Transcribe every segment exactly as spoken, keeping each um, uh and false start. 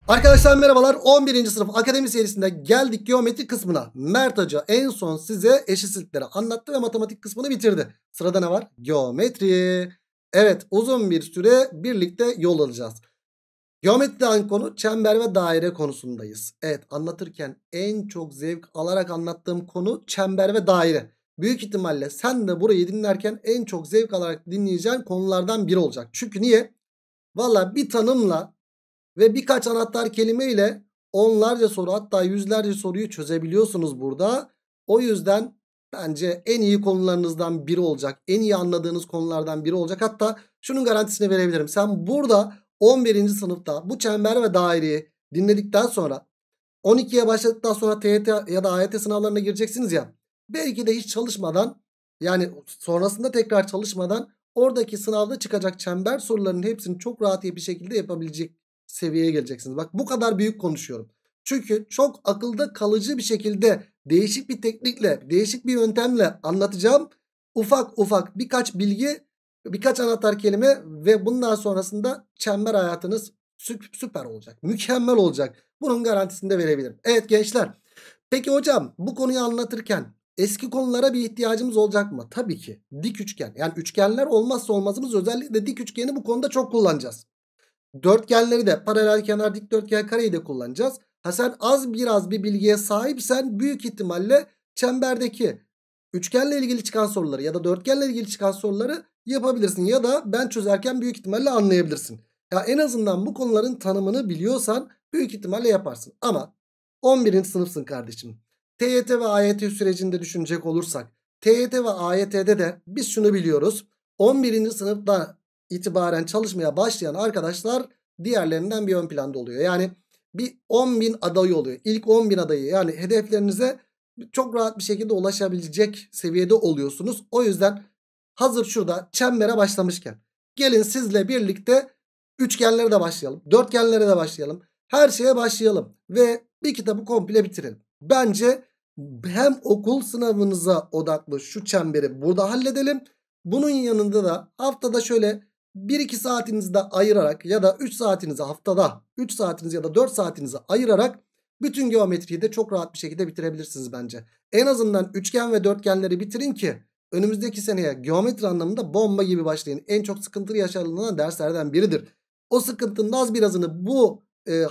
Arkadaşlar merhabalar. on birinci sınıf akademi serisinde geldik geometri kısmına. Mert Hoca en son size eşitsizlikleri anlattı ve matematik kısmını bitirdi. Sırada ne var? Geometri. Evet, uzun bir süre birlikte yol alacağız. Geometride hangi konu? Çember ve daire konusundayız. Evet, anlatırken en çok zevk alarak anlattığım konu çember ve daire. Büyük ihtimalle sen de burayı dinlerken en çok zevk alarak dinleyeceğin konulardan biri olacak. Çünkü niye? Valla bir tanımla ve birkaç anahtar kelimeyle onlarca soru, hatta yüzlerce soruyu çözebiliyorsunuz burada. O yüzden bence en iyi konularınızdan biri olacak. En iyi anladığınız konulardan biri olacak. Hatta şunun garantisini verebilirim. Sen burada on birinci sınıfta bu çember ve daireyi dinledikten sonra on ikiye başladıktan sonra T Y T ya da A Y T sınavlarına gireceksiniz ya. Belki de hiç çalışmadan, yani sonrasında tekrar çalışmadan oradaki sınavda çıkacak çember sorularının hepsini çok rahat bir şekilde yapabilecek seviyeye geleceksiniz. Bak, bu kadar büyük konuşuyorum. Çünkü çok akılda kalıcı bir şekilde değişik bir teknikle, değişik bir yöntemle anlatacağım. Ufak ufak birkaç bilgi, birkaç anahtar kelime ve bundan sonrasında çember hayatınız süper olacak. Mükemmel olacak. Bunun garantisini de verebilirim. Evet gençler. Peki hocam, bu konuyu anlatırken eski konulara bir ihtiyacımız olacak mı? Tabii ki. Dik üçgen. Yani üçgenler olmazsa olmazımız, özellikle dik üçgeni bu konuda çok kullanacağız. Dörtgenleri de, paralel kenar, dikdörtgen, kareyi de kullanacağız. Ha sen az biraz bir bilgiye sahipsen büyük ihtimalle çemberdeki üçgenle ilgili çıkan soruları ya da dörtgenle ilgili çıkan soruları yapabilirsin. Ya da ben çözerken büyük ihtimalle anlayabilirsin. Ya en azından bu konuların tanımını biliyorsan büyük ihtimalle yaparsın. Ama on birinci sınıfsın kardeşim. T Y T ve A Y T sürecinde düşünecek olursak, T Y T ve A Y T'de de biz şunu biliyoruz. on birinci sınıfta itibaren çalışmaya başlayan arkadaşlar diğerlerinden bir ön planda oluyor. Yani bir on bin adayı oluyor. İlk on bin adayı, yani hedeflerinize çok rahat bir şekilde ulaşabilecek seviyede oluyorsunuz. O yüzden hazır şurada çembere başlamışken gelin sizle birlikte üçgenlere de başlayalım. Dörtgenlere de başlayalım. Her şeye başlayalım ve bir kitabı komple bitirelim. Bence hem okul sınavınıza odaklı şu çemberi burada halledelim. Bunun yanında da haftada şöyle bir iki saatinizi de ayırarak ya da üç saatinizi, haftada üç saatinizi ya da dört saatinizi ayırarak bütün geometriyi de çok rahat bir şekilde bitirebilirsiniz bence. En azından üçgen ve dörtgenleri bitirin ki önümüzdeki seneye geometri anlamında bomba gibi başlayın. En çok sıkıntılı yaşanılan derslerden biridir. O sıkıntının az birazını bu e,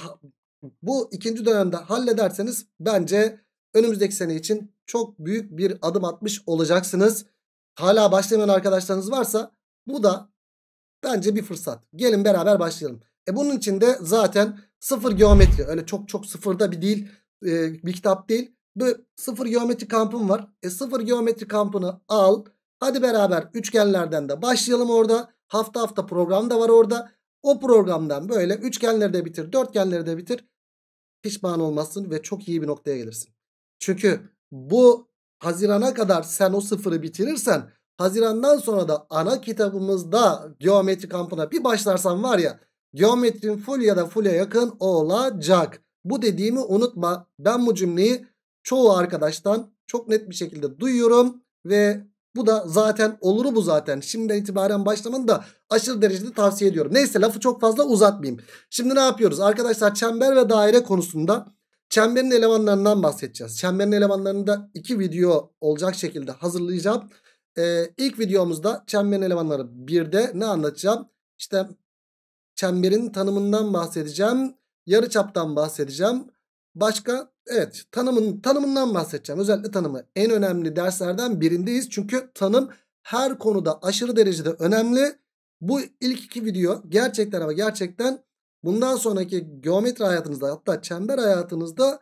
bu ikinci dönemde hallederseniz bence önümüzdeki sene için çok büyük bir adım atmış olacaksınız. Hala başlamayan arkadaşlarınız varsa bu da bence bir fırsat. Gelin beraber başlayalım. E bunun için de zaten sıfır geometri, öyle çok çok sıfırda bir değil, e, bir kitap değil. Böyle sıfır geometri kampım var. E sıfır geometri kampını al. Hadi beraber üçgenlerden de başlayalım orada. Hafta hafta program da var orada. O programdan böyle üçgenleri de bitir, dörtgenleri de bitir. Pişman olmazsın ve çok iyi bir noktaya gelirsin. Çünkü bu Haziran'a kadar sen o sıfırı bitirirsen, Haziran'dan sonra da ana kitabımızda geometri kampına bir başlarsan var ya, geometrin full ya da full'e yakın olacak. Bu dediğimi unutma. Ben bu cümleyi çoğu arkadaştan çok net bir şekilde duyuyorum ve bu da zaten oluru bu zaten. Şimdiden itibaren başlamanı da aşırı derecede tavsiye ediyorum. Neyse, lafı çok fazla uzatmayayım. Şimdi ne yapıyoruz? Arkadaşlar, çember ve daire konusunda çemberin elemanlarından bahsedeceğiz. Çemberin elemanlarını da iki video olacak şekilde hazırlayacağım. Ee, ilk videomuzda çemberin elemanları birde ne anlatacağım? İşte çemberin tanımından bahsedeceğim. Yarıçaptan bahsedeceğim. Başka, evet, tanımın, tanımından bahsedeceğim. Özellikle tanımı en önemli derslerden birindeyiz. Çünkü tanım her konuda aşırı derecede önemli. Bu ilk iki video gerçekten ama gerçekten bundan sonraki geometri hayatınızda, hatta çember hayatınızda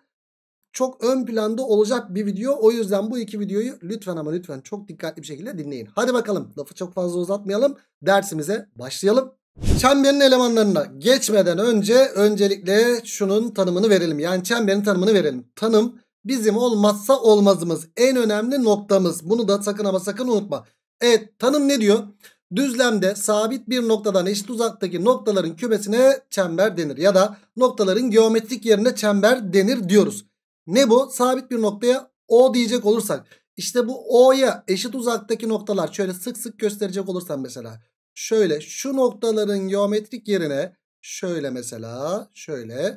çok ön planda olacak bir video. O yüzden bu iki videoyu lütfen ama lütfen çok dikkatli bir şekilde dinleyin. Hadi bakalım, lafı çok fazla uzatmayalım. Dersimize başlayalım. Çemberin elemanlarına geçmeden önce öncelikle şunun tanımını verelim. Yani çemberin tanımını verelim. Tanım bizim olmazsa olmazımız, en önemli noktamız. Bunu da sakın ama sakın unutma. Evet, tanım ne diyor? Düzlemde sabit bir noktadan eşit uzaktaki noktaların kümesine çember denir. Ya da noktaların geometrik yerine çember denir diyoruz. Ne bu? Sabit bir noktaya O diyecek olursak, işte bu O'ya eşit uzaktaki noktalar, şöyle sık sık gösterecek olursam mesela, şöyle şu noktaların geometrik yerine şöyle mesela şöyle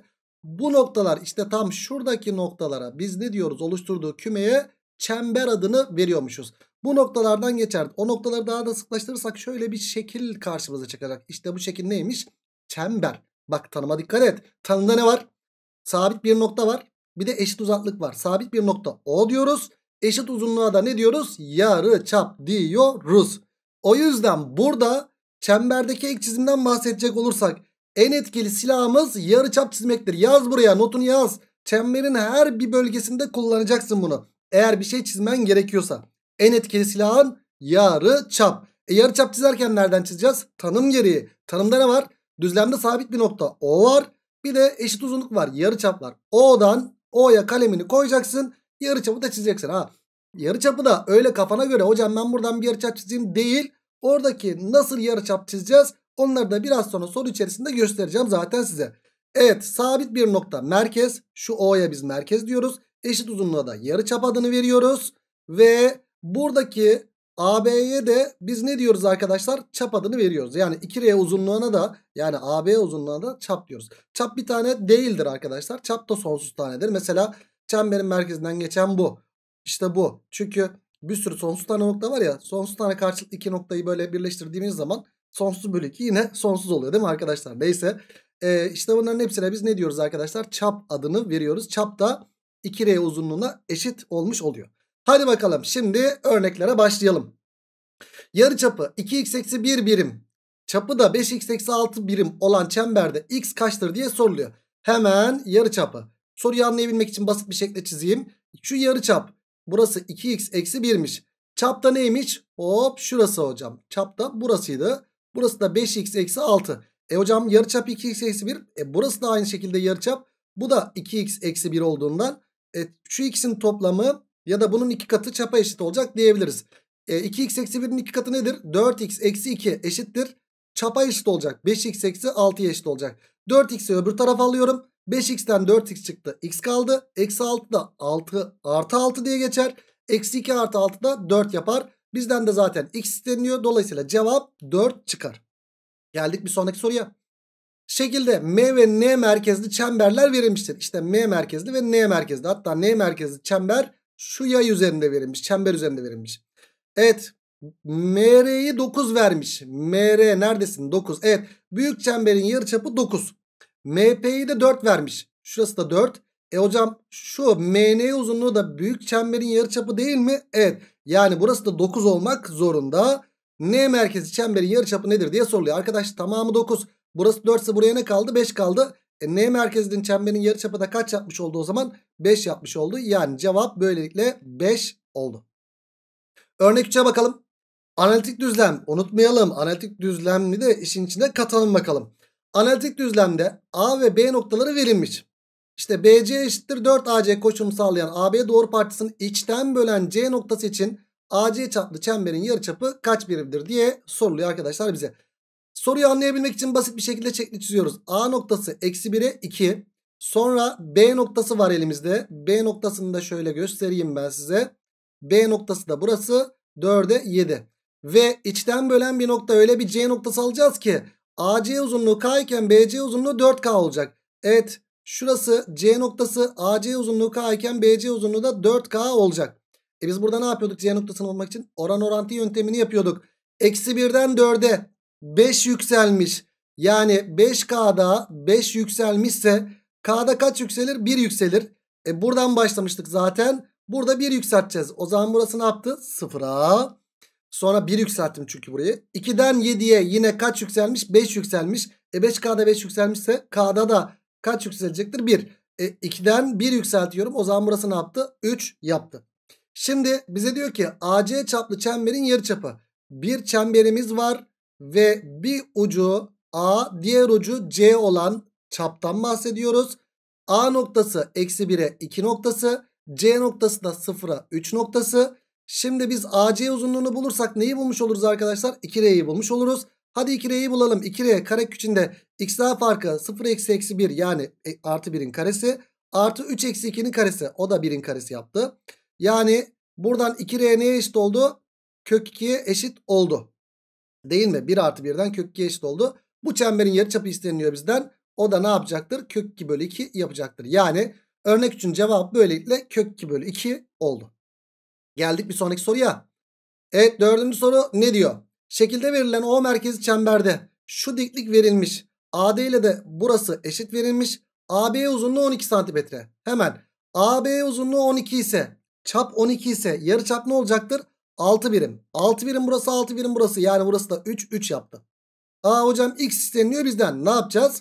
Bu noktalar işte tam şuradaki noktalara biz ne diyoruz? Oluşturduğu kümeye çember adını veriyormuşuz. Bu noktalardan geçer. O noktaları daha da sıklaştırırsak şöyle bir şekil karşımıza çıkacak. İşte bu şekil neymiş? Çember. Bak tanıma dikkat et. Tanımda ne var? Sabit bir nokta var. Bir de eşit uzaklık var. Sabit bir nokta O diyoruz. Eşit uzunluğa da ne diyoruz? Yarıçap diyoruz. O yüzden burada çemberdeki ek çizimden bahsedecek olursak en etkili silahımız yarıçap çizmektir. Yaz buraya, notunu yaz. Çemberin her bir bölgesinde kullanacaksın bunu. Eğer bir şey çizmen gerekiyorsa. En etkili silahın yarıçap. E yarıçap çizerken nereden çizeceğiz? Tanım gereği. Tanımda ne var? Düzlemde sabit bir nokta O var. Bir de eşit uzunluk var. Yarıçap var. O'dan O'ya kalemini koyacaksın. Yarıçapı da çizeceksin. Ha. Yarıçapı da öyle kafana göre hocam ben buradan bir yarıçap çizeyim değil. Oradaki nasıl yarıçap çizeceğiz? Onları da biraz sonra soru içerisinde göstereceğim zaten size. Evet, sabit bir nokta merkez. Şu O'ya biz merkez diyoruz. Eşit uzunluğa da yarıçap adını veriyoruz. Ve buradaki A B'ye de biz ne diyoruz arkadaşlar? Çap adını veriyoruz. Yani iki R uzunluğuna da yani A B uzunluğuna da çap diyoruz. Çap bir tane değildir arkadaşlar. Çap da sonsuz tanedir. Mesela çemberin merkezinden geçen bu. İşte bu. Çünkü bir sürü sonsuz tane nokta var ya. Sonsuz tane karşılıklı iki noktayı böyle birleştirdiğimiz zaman sonsuz bölü iki yine sonsuz oluyor değil mi arkadaşlar? Neyse. Ee, işte bunların hepsine biz ne diyoruz arkadaşlar? Çap adını veriyoruz. Çap da iki R uzunluğuna eşit olmuş oluyor. Hadi bakalım şimdi örneklere başlayalım. Yarıçapı iki x eksi bir birim, çapı da beş x eksi altı birim olan çemberde x kaçtır diye soruluyor. Hemen yarıçapı. Soruyu anlayabilmek için basit bir şekilde çizeyim. Şu yarıçap burası iki x eksi birmiş. Çapta neymiş? Hop şurası hocam. Çapta burasıydı. Burası da beş x eksi altı. E hocam yarıçap iki x eksi bir. E burası da aynı şekilde yarıçap. Bu da iki x eksi bir olduğundan e, şu ikisinin toplamı ya da bunun iki katı çapa eşit olacak diyebiliriz. E, iki x eksi birin iki katı nedir? dört x eksi iki eşittir. Çapa eşit olacak. beş x eksi altıya eşit olacak. dört x'i öbür tarafa alıyorum. beş x'ten dört x çıktı. X kaldı. Eksi altı da altı artı altı diye geçer. Eksi iki artı altı da dört yapar. Bizden de zaten x isteniyor. Dolayısıyla cevap dört çıkar. Geldik bir sonraki soruya. Şekilde M ve N merkezli çemberler verilmiştir. İşte M merkezli ve N merkezli. Hatta N merkezli çember şu yay üzerinde verilmiş. Çember üzerinde verilmiş. Evet. M R'yi dokuz vermiş. M R neredesin? dokuz. Evet. Büyük çemberin yarıçapı dokuz. M P'yi de dört vermiş. Şurası da dört. E hocam şu M N uzunluğu da büyük çemberin yarıçapı değil mi? Evet. Yani burası da dokuz olmak zorunda. N merkezi çemberin yarıçapı nedir diye soruluyor. Arkadaş tamamı dokuz. Burası dört ise buraya ne kaldı? beş kaldı. E, N merkezinin çemberin yarıçapı da kaç yapmış oldu o zaman? beş yapmış oldu. Yani cevap böylelikle beş oldu. Örnek üçe bakalım. Analitik düzlem unutmayalım. Analitik düzlemini de işin içine katalım bakalım. Analitik düzlemde A ve B noktaları verilmiş. İşte B C eşittir dört A C koşulumu sağlayan A B doğru parçasını içten bölen C noktası için A C çaplı çemberin yarıçapı kaç birimdir diye soruluyor arkadaşlar bize. Soruyu anlayabilmek için basit bir şekilde şekli çiziyoruz. A noktası eksi bire iki. Sonra B noktası var elimizde. B noktasını da şöyle göstereyim ben size. B noktası da burası dörde yedi. Ve içten bölen bir nokta öyle bir C noktası alacağız ki A C uzunluğu K iken B C uzunluğu dört K olacak. Evet şurası C noktası, A C uzunluğu K iken B C uzunluğu da dört K olacak. E biz burada ne yapıyorduk C noktasını bulmak için? Oran orantı yöntemini yapıyorduk. Eksi birden dörde beş yükselmiş. Yani beş K'da beş yükselmişse K'da kaç yükselir? bir yükselir. E buradan başlamıştık zaten. Burada bir yükselteceğiz. O zaman burası ne yaptı? sıfıra. Sonra bir yükselttim çünkü burayı. ikiden yediye yine kaç yükselmiş? beş yükselmiş. E beş K'da beş yükselmişse K'da da kaç yükselecektir? bir. E ikiden bir yükseltiyorum. O zaman burası ne yaptı? üç yaptı. Şimdi bize diyor ki A C çaplı çemberin yarıçapı. Bir çemberimiz var ve bir ucu A, diğer ucu C olan çaptan bahsediyoruz. A noktası eksi bire iki noktası. C noktası da sıfıra üç noktası. Şimdi biz A C uzunluğunu bulursak neyi bulmuş oluruz arkadaşlar? iki R'yi bulmuş oluruz. Hadi iki R'yi bulalım. iki R kare içinde x'ler farkı sıfır eksi eksi bir yani artı birin karesi. Artı üç eksi ikinin karesi. O da birin karesi yaptı. Yani buradan iki R neye eşit oldu? Kök ikiye eşit oldu. Değil mi? bir artı birden kök ikiye eşit oldu. Bu çemberin yarıçapı isteniyor bizden. O da ne yapacaktır? Kök iki bölü iki yapacaktır. Yani örnek üçün cevabı böylelikle kök iki bölü iki oldu. Geldik bir sonraki soruya. Evet, dördüncü soru ne diyor? Şekilde verilen O merkezi çemberde şu diklik verilmiş. A D ile de burası eşit verilmiş. A B uzunluğu on iki santimetre. Hemen A B uzunluğu on iki ise, çap on iki ise yarıçap ne olacaktır? altı birim. altı birim burası, altı birim burası. Yani burası da üç, üç yaptı. Aa hocam x isteniyor bizden. Ne yapacağız?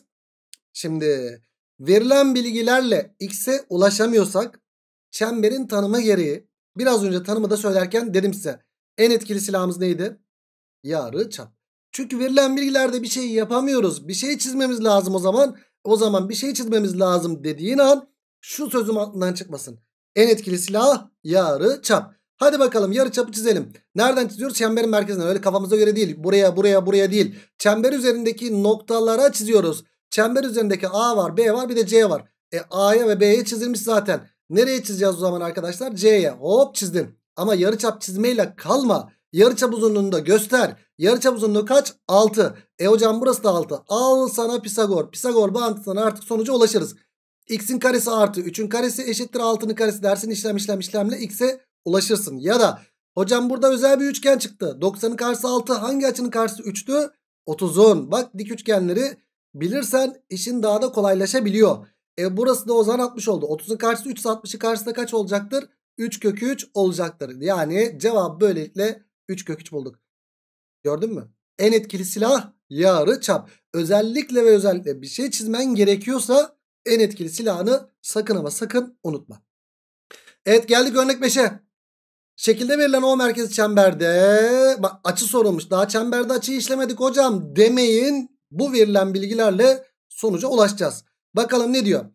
Şimdi verilen bilgilerle x'e ulaşamıyorsak çemberin tanımı gereği, biraz önce tanımı da söylerken dedim size, en etkili silahımız neydi? Yarıçap. Çünkü verilen bilgilerde bir şey yapamıyoruz. Bir şey çizmemiz lazım o zaman. O zaman bir şey çizmemiz lazım dediğin an şu sözüm aklından çıkmasın. En etkili silah yarıçap. Hadi bakalım yarıçapı çizelim. Nereden çiziyoruz? Çemberin merkezinden. Öyle kafamıza göre değil. Buraya, buraya, buraya değil. Çember üzerindeki noktalara çiziyoruz. Çember üzerindeki A var, B var, bir de C var. E A'ya ve B'ye çizilmiş zaten. Nereye çizeceğiz o zaman arkadaşlar? C'ye. Hop çizdim. Ama yarıçap çizmeyle kalma. Yarıçap uzunluğunu da göster. Yarıçap uzunluğu kaç? altı. E hocam burası da altı. Al sana Pisagor. Pisagor bağıntısından artık sonuca ulaşırız. X'in karesi artı üçün karesi eşittir altının karesi dersin, işlem işlem işlemle x'e ulaşırsın. Ya da hocam burada özel bir üçgen çıktı. doksanın karşısı altı. Hangi açının karşısı üçtü? otuzun. Bak dik üçgenleri bilirsen işin daha da kolaylaşabiliyor. E burası da o zaman altmış oldu. otuzun karşısı üç ise altmışın karşısında kaç olacaktır? üç kök üç olacaktır. Yani cevap böylelikle üç kök üç bulduk. Gördün mü? En etkili silah yarıçap. Özellikle ve özellikle bir şey çizmen gerekiyorsa en etkili silahını sakın ama sakın unutma. Evet, geldik örnek beşe. Şekilde verilen O merkezi çemberde, bak açı sorulmuş. Daha çemberde açıyı işlemedik hocam demeyin. Bu verilen bilgilerle sonuca ulaşacağız. Bakalım ne diyor?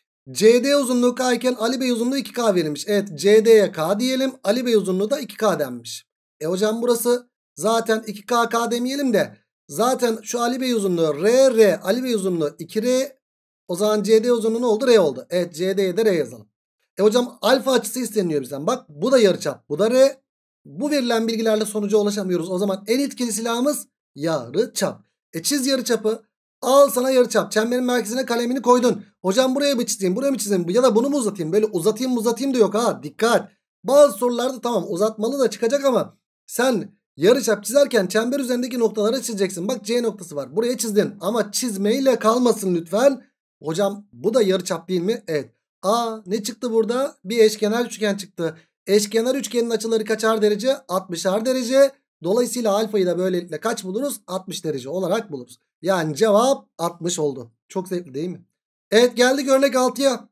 C D uzunluğu K iken Ali Bey uzunluğu iki K verilmiş. Evet, C D'ye K diyelim. Ali Bey uzunluğu da iki K denmiş. E hocam burası zaten iki K K demeyelim de zaten şu Ali Bey uzunluğu R R, Ali Bey uzunluğu iki R. O zaman C D uzunluğu ne oldu? R oldu. Evet, C D'ye de R yazalım. E hocam alfa açısı isteniyor bizden. Bak bu da yarıçap, bu da R. Bu verilen bilgilerle sonuca ulaşamıyoruz. O zaman en etkili silahımız yarıçap. E çiz yarıçapı. Al sana yarıçap. Çemberin merkezine kalemini koydun. Hocam buraya mı çizeyim, buraya mı çizeyim ya da bunu mu uzatayım? Böyle uzatayım uzatayım da yok ha. Dikkat. Bazı sorularda tamam uzatmalı da çıkacak ama sen yarıçap çizerken çember üzerindeki noktaları çizeceksin. Bak C noktası var. Buraya çizdin ama çizmeyle kalmasın lütfen. Hocam bu da yarıçap değil mi? Evet. Aa ne çıktı burada? Bir eşkenar üçgen çıktı. Eşkenar üçgenin açıları kaçar derece? altmışar derece. Dolayısıyla alfayı da böylelikle kaç buluruz? altmış derece olarak buluruz. Yani cevap altmış oldu. Çok zevkli değil mi? Evet, geldik örnek altıya.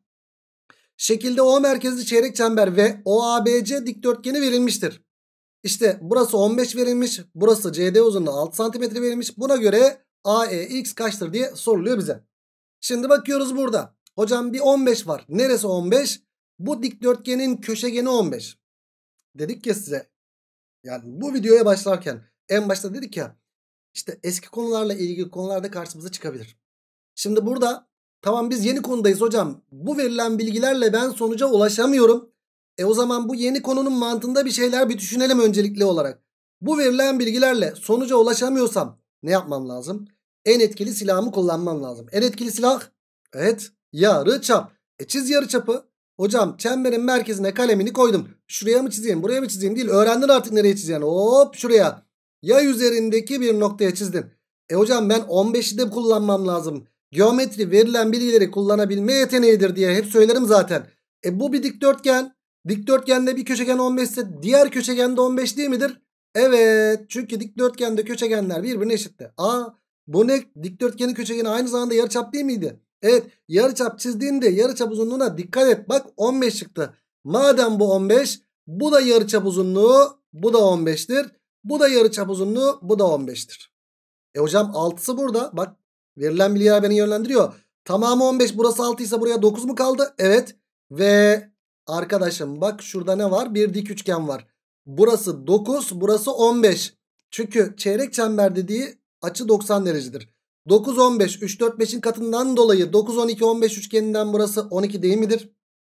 Şekilde O merkezli çeyrek çember ve O A B C dikdörtgeni verilmiştir. İşte burası on beş verilmiş. Burası C D uzunluğu altı santimetre verilmiş. Buna göre A E X kaçtır diye soruluyor bize. Şimdi bakıyoruz burada. Hocam bir on beş var. Neresi on beş? Bu dikdörtgenin köşegeni on beş. Dedik ya size. Yani bu videoya başlarken en başta dedik ya. İşte eski konularla ilgili konularda karşımıza çıkabilir. Şimdi burada tamam biz yeni konudayız hocam. Bu verilen bilgilerle ben sonuca ulaşamıyorum. E o zaman bu yeni konunun mantığında bir şeyler bir düşünelim öncelikli olarak. Bu verilen bilgilerle sonuca ulaşamıyorsam ne yapmam lazım? En etkili silahımı kullanmam lazım. En etkili silah, evet, yarıçap. E çiz yarıçapı. Hocam çemberin merkezine kalemini koydum. Şuraya mı çizeyim, buraya mı çizeyim değil. Öğrendin artık nereye çizeceğini. Hop şuraya. Yay üzerindeki bir noktaya çizdin. E hocam ben on beşi de kullanmam lazım. Geometri verilen bilgileri kullanabilme yeteneğidir diye hep söylerim zaten. E bu bir dikdörtgen. Dikdörtgende bir köşegen on beş ise diğer köşegen de on beş değil midir? Evet. Çünkü dikdörtgende köşegenler birbirine eşitti. Aa bu ne? Dikdörtgenin köşegeni aynı zamanda yarıçap değil miydi? Evet. Yarıçap çizdiğinde yarıçap uzunluğuna dikkat et. Bak on beş çıktı. Madem bu on beş, bu da yarıçap uzunluğu, bu da on beştir. Bu da yarıçap uzunluğu, bu da on beştir. E hocam altısı burada. Bak verilen bilgiler beni yönlendiriyor. Tamamı on beş, burası altı ise buraya dokuz mu kaldı? Evet. Ve arkadaşım bak şurada ne var? Bir dik üçgen var. Burası dokuz, burası on beş. Çünkü çeyrek çember dediği açı doksan derecedir. dokuz on beş, üç dört beşin katından dolayı dokuz on iki on beş üçgeninden burası on iki değil midir?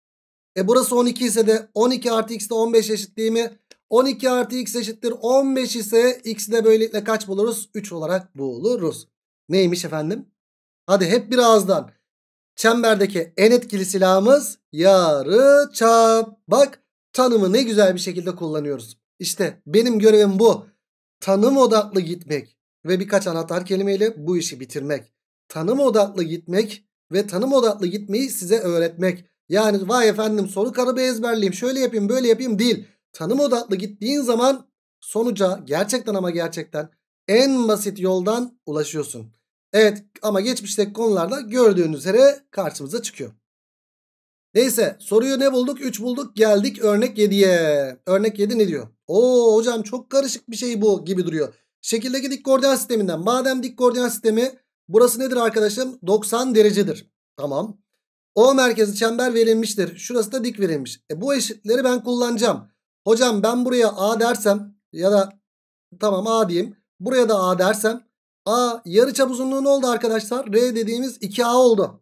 E burası on iki ise de on iki artı x de on beş eşit değil mi? on iki artı x eşittir on beş ise x'i de böylelikle kaç buluruz? üç olarak buluruz. Neymiş efendim? Hadi hep bir ağızdan. Çemberdeki en etkili silahımız yarıçap. Bak tanımı ne güzel bir şekilde kullanıyoruz. İşte benim görevim bu. Tanım odaklı gitmek ve birkaç anahtar kelimeyle bu işi bitirmek. Tanım odaklı gitmek ve tanım odaklı gitmeyi size öğretmek. Yani vay efendim soru kalıbı ezberleyeyim, şöyle yapayım, böyle yapayım değil. Tanım odaklı gittiğin zaman sonuca gerçekten ama gerçekten en basit yoldan ulaşıyorsun. Evet ama geçmişteki konularda gördüğünüz üzere karşımıza çıkıyor. Neyse soruyu ne bulduk? üç bulduk, geldik örnek yediye. Örnek yedi ne diyor? Oo hocam çok karışık bir şey bu gibi duruyor. Şekildeki dik koordinat sisteminden, madem dik koordinat sistemi burası nedir arkadaşım? doksan derecedir. Tamam. O merkezi çember verilmiştir. Şurası da dik verilmiş. E bu eşitleri ben kullanacağım. Hocam ben buraya A dersem ya da tamam A diyeyim. Buraya da A dersem A yarıçap uzunluğu ne oldu arkadaşlar? R dediğimiz iki A oldu.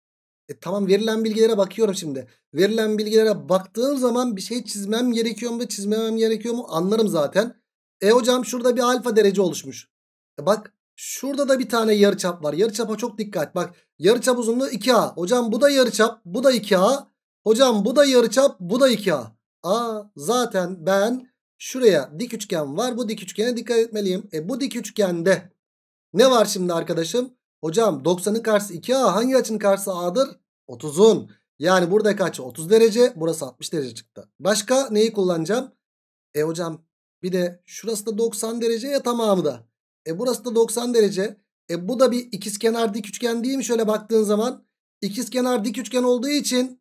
E tamam verilen bilgilere bakıyorum şimdi. Verilen bilgilere baktığım zaman bir şey çizmem gerekiyor mu çizmemem gerekiyor mu anlarım zaten. E hocam şurada bir alfa derece oluşmuş. E bak şurada da bir tane yarıçap var. Yarıçapa çok dikkat. Bak yarıçap uzunluğu iki A. Hocam bu da yarıçap, bu da iki A. Hocam bu da yarıçap, bu da iki A. Aa zaten ben şuraya dik üçgen var. Bu dik üçgene dikkat etmeliyim. E bu dik üçgende ne var şimdi arkadaşım? Hocam doksanın karşısı iki A. Hangi açının karşısı A'dır? otuzun. Yani buradaki açı otuz derece. Burası altmış derece çıktı. Başka neyi kullanacağım? E hocam bir de şurası da doksan derece ya tamamı da. E burası da doksan derece. E bu da bir ikizkenar dik üçgen değil mi? Şöyle baktığın zaman ikizkenar dik üçgen olduğu için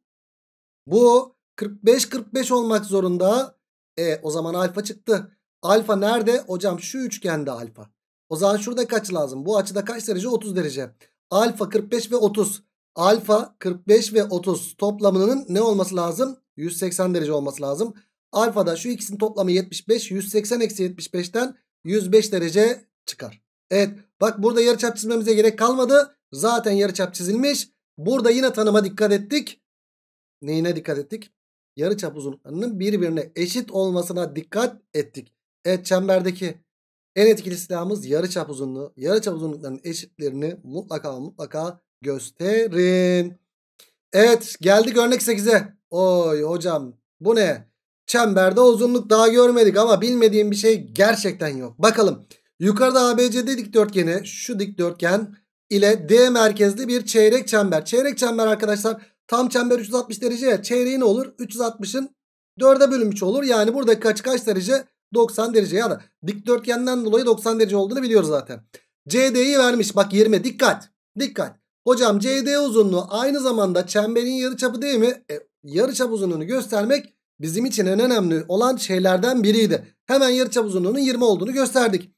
bu kırk beş kırk beş olmak zorunda. E o zaman alfa çıktı. Alfa nerede? Hocam şu üçgende alfa. O zaman şurada kaç lazım? Bu açıda kaç derece? otuz derece. Alfa kırk beş ve otuz. Alfa kırk beş ve otuz toplamının ne olması lazım? yüz seksen derece olması lazım. Alfa da şu ikisinin toplamı yetmiş beş. yüz seksen eksi yetmiş beşten yüz beş derece çıkar. Evet bak burada yarıçap çizmemize gerek kalmadı. Zaten yarıçap çizilmiş. Burada yine tanıma dikkat ettik. Neyine dikkat ettik? Yarıçap uzunluklarının birbirine eşit olmasına dikkat ettik. Evet çemberdeki en etkili silahımız yarıçap uzunluğu. Yarıçap uzunluklarının eşitlerini mutlaka mutlaka gösterin. Evet geldik örnek sekize. Oy hocam bu ne? Çemberde uzunluk daha görmedik ama bilmediğim bir şey gerçekten yok. Bakalım yukarıda A B C D dikdörtgeni, şu dikdörtgen ile D merkezli bir çeyrek çember. Çeyrek çember arkadaşlar tam çember üç yüz altmış derece ya, çeyreği ne olur? üç yüz altmışın dörde bölünmüş olur. Yani burada kaç kaç derece? doksan derece ya da dikdörtgenden dolayı doksan derece olduğunu biliyoruz zaten. C D'yi vermiş bak yirmi, dikkat dikkat. Hocam C D uzunluğu aynı zamanda çemberin yarıçapı değil mi? E, yarıçap uzunluğunu göstermek bizim için en önemli olan şeylerden biriydi. Hemen yarıçap uzunluğunun yirmi olduğunu gösterdik.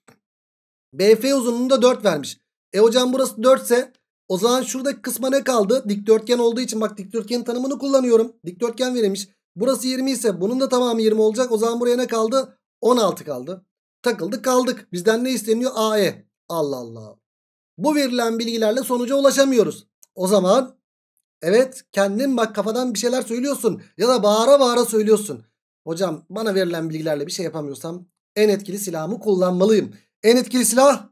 B F uzunluğunu da dört vermiş. E hocam burası dört ise o zaman şuradaki kısma ne kaldı? Dikdörtgen olduğu için bak dikdörtgenin tanımını kullanıyorum. Dikdörtgen verilmiş. Burası yirmi ise bunun da tamamı yirmi olacak. O zaman buraya ne kaldı? on altı kaldı. Takıldık kaldık. Bizden ne isteniyor? A E. Allah Allah. Bu verilen bilgilerle sonuca ulaşamıyoruz. O zaman evet kendin bak kafadan bir şeyler söylüyorsun. Ya da bağıra bağıra söylüyorsun. Hocam bana verilen bilgilerle bir şey yapamıyorsam en etkili silahımı kullanmalıyım. En etkili silah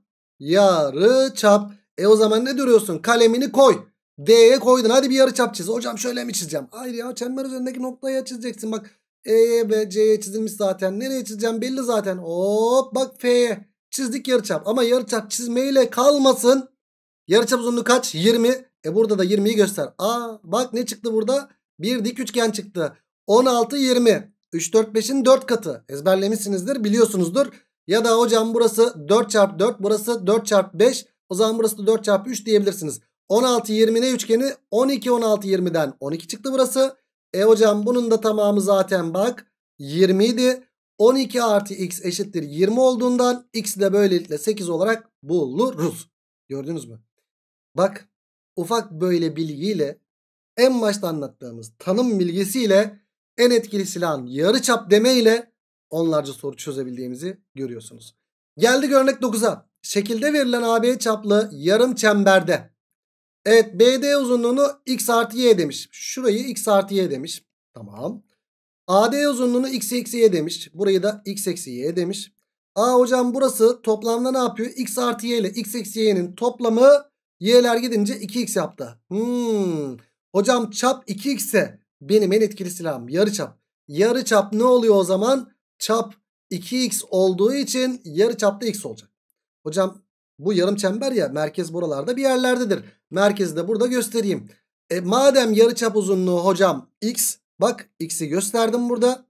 yarıçap. E o zaman ne duruyorsun? Kalemini koy. D'ye koydun. Hadi bir yarıçap çiz. Hocam şöyle mi çizeceğim? Hayır ya çember üzerindeki noktaya çizeceksin. Bak E'ye ve C'ye çizilmiş zaten. Nereye çizeceğim belli zaten. Hop bak F'ye çizdik yarıçap. Ama yarıçap çizmeyle kalmasın. Yarıçap uzunluğu kaç? yirmi. E burada da yirmiyi göster. Aa bak ne çıktı burada? Bir dik üçgen çıktı. on altı yirmi. üç dört beşin dört katı. Ezberlemişsinizdir, biliyorsunuzdur. Ya da hocam burası dört çarpı dört, burası dört çarpı beş. O zaman burası da dört çarpı üç diyebilirsiniz. on altı yirmi ne üçgeni? on iki on altı yirmiden on iki çıktı burası. E hocam bunun da tamamı zaten bak yirmi idi. on iki artı x eşittir yirmi olduğundan x'i de böylelikle sekiz olarak buluruz. Gördünüz mü? Bak ufak böyle bilgiyle en başta anlattığımız tanım bilgisiyle en etkili silahın yarıçap demeyle onlarca soru çözebildiğimizi görüyorsunuz. Geldik örnek dokuza. Şekilde verilen A B çaplı yarım çemberde. Evet B D uzunluğunu x artı y demiş. Şurayı x artı y demiş. Tamam. A D uzunluğunu x eksi y demiş. Burayı da x eksi y demiş. Aa hocam burası toplamda ne yapıyor? X artı y ile x eksi y'nin toplamı Y'ler gidince iki x yaptı. Hmm. Hocam çap iki x ise benim en etkili silahım yarıçap. Yarıçap ne oluyor o zaman? Çap iki x olduğu için yarıçap da x olacak. Hocam bu yarım çember ya, merkez buralarda bir yerlerdedir. Merkezi de burada göstereyim. E, madem yarıçap uzunluğu hocam x, bak x'i gösterdim burada.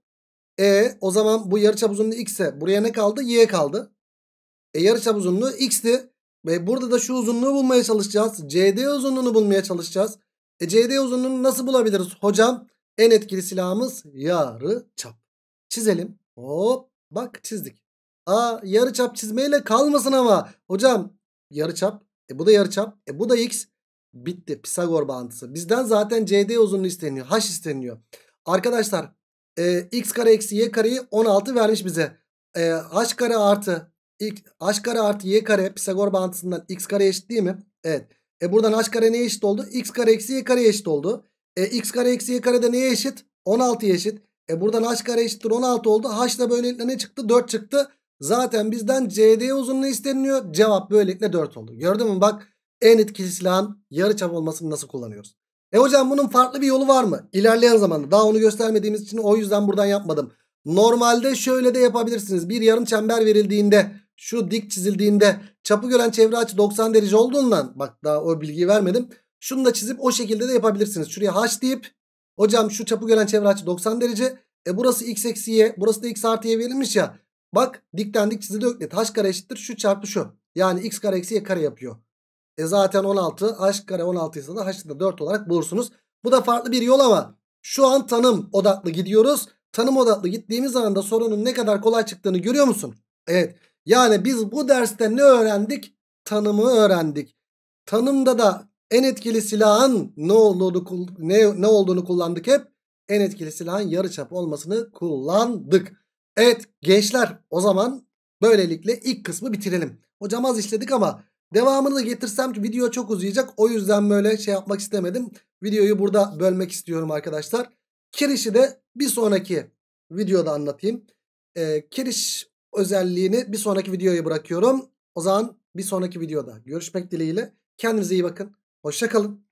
E o zaman bu yarıçap uzunluğu x ise buraya ne kaldı? Y kaldı. E yarıçap uzunluğu x'ti. Ve burada da şu uzunluğu bulmaya çalışacağız. C D uzunluğunu bulmaya çalışacağız. E C D uzunluğunu nasıl bulabiliriz hocam? En etkili silahımız yarıçap. Çizelim. Hop bak çizdik. Aa yarıçap çizmeyle kalmasın ama. Hocam yarıçap. E bu da yarıçap. E bu da x. Bitti. Pisagor bağıntısı. Bizden zaten C D uzunluğu isteniyor. H isteniyor. Arkadaşlar e, x kare eksi y kareyi on altı vermiş bize. E, h kare artı İlk h kare artı y kare Pisagor bağıntısından x kare eşit değil mi? Evet. E buradan h kare neye eşit oldu? X kare eksi y kare eşit oldu. E x kare eksi y kare de neye eşit? on altıya eşit. E buradan h kare eşittir on altı oldu. H da böylelikle ne çıktı? dört çıktı. Zaten bizden C D uzunluğu isteniyor. Cevap böylelikle dört oldu. Gördün mü? Bak en etkili silahın yarıçap olmasını nasıl kullanıyoruz? E hocam bunun farklı bir yolu var mı? İlerleyen zamanda. Daha onu göstermediğimiz için o yüzden buradan yapmadım. Normalde şöyle de yapabilirsiniz. Bir yarım çember verildiğinde, şu dik çizildiğinde çapı gören çevre açı doksan derece olduğundan, bak daha o bilgiyi vermedim. Şunu da çizip o şekilde de yapabilirsiniz. Şuraya h deyip hocam şu çapı gören çevre açı doksan derece. E burası x eksi y, burası da x artı y verilmiş ya. Bak dikten dik çizildi öklit. H kare eşittir şu çarpı şu. Yani x kare eksi y kare yapıyor. E zaten on altı, h kare on altı ise de h'ı da dört olarak bulursunuz. Bu da farklı bir yol ama şu an tanım odaklı gidiyoruz. Tanım odaklı gittiğimiz zaman da sorunun ne kadar kolay çıktığını görüyor musun? Evet. Yani biz bu derste ne öğrendik? Tanımı öğrendik. Tanımda da en etkili silahın ne olduğunu, ne, ne olduğunu kullandık hep. En etkili silahın yarıçap olmasını kullandık. Evet gençler, o zaman böylelikle ilk kısmı bitirelim. Hocam az işledik ama devamını da getirsem ki video çok uzayacak. O yüzden böyle şey yapmak istemedim. Videoyu burada bölmek istiyorum arkadaşlar. Kiriş'i de bir sonraki videoda anlatayım. Ee, kiriş özelliğini bir sonraki videoya bırakıyorum. O zaman bir sonraki videoda görüşmek dileğiyle. Kendinize iyi bakın. Hoşça kalın.